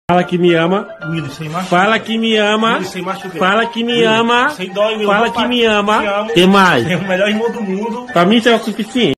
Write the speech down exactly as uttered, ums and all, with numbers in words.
Fala que me ama. Willis, sem machuca. Fala que me ama. Willis, sem machuca. Fala que me Willis, ama. sem dói, meu Fala pai. que me ama. Te amo. Que mais? É o melhor irmão do mundo. Pra mim isso é o suficiente.